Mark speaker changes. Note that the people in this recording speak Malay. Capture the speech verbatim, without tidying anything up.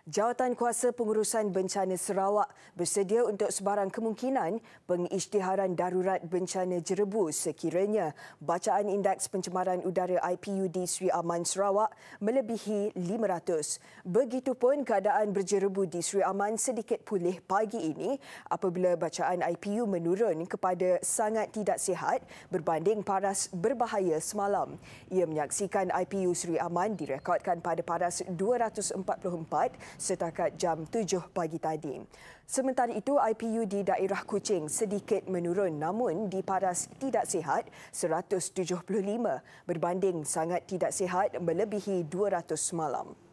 Speaker 1: Jawatankuasa Pengurusan Bencana Sarawak bersedia untuk sebarang kemungkinan pengisytiharan Darurat Bencana JEREBU sekiranya bacaan Indeks Pencemaran Udara I P U di Sri Aman Sarawak melebihi lima ratus. Begitupun keadaan berjerebu di Sri Aman sedikit pulih pagi ini apabila bacaan I P U menurun kepada sangat tidak sihat berbanding paras berbahaya semalam. Ia menyaksikan I P U Sri Aman direkodkan pada paras dua ratus empat puluh empat setakat jam tujuh pagi tadi. Sementara itu, I P U di daerah Kuching sedikit menurun namun di paras tidak sihat seratus tujuh puluh lima berbanding sangat tidak sihat melebihi dua ratus semalam.